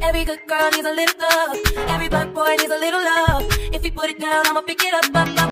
Every good girl needs a little love. Every black boy needs a little love. If you put it down, I'ma pick it up, up, up.